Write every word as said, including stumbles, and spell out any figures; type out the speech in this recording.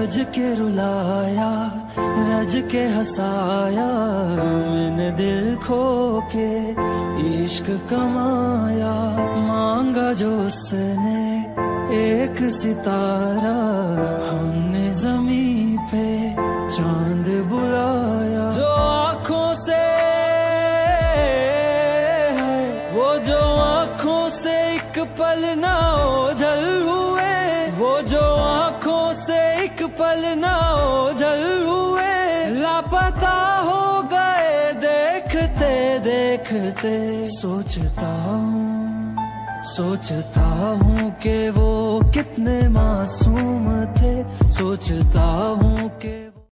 रज के रुलाया, रज के हंसाया, मैंने दिल खो के इश्क कमाया। मांगा जो उसने एक सितारा, हमने जमीन पे चांद बुलाया। जो आँखों से है, वो जो आँखों से एक पल ना ओझल हुए, वो जो आँखों से एक पल ना ओझल हुए, लापता हो गए देखते देखते। सोचता हूँ सोचता हूँ कि वो कितने मासूम थे, सोचता हूँ कि